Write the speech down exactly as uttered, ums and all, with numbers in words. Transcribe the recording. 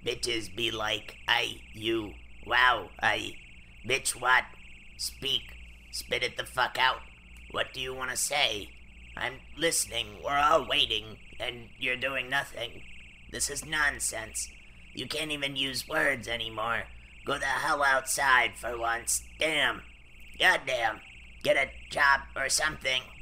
bitches be like, I, you, wow, I, bitch what? Speak, spit it the fuck out. What do you want to say? I'm listening, we're all waiting, and you're doing nothing. This is nonsense. You can't even use words anymore. Go the hell outside for once. Damn. Goddamn. Get a job or something.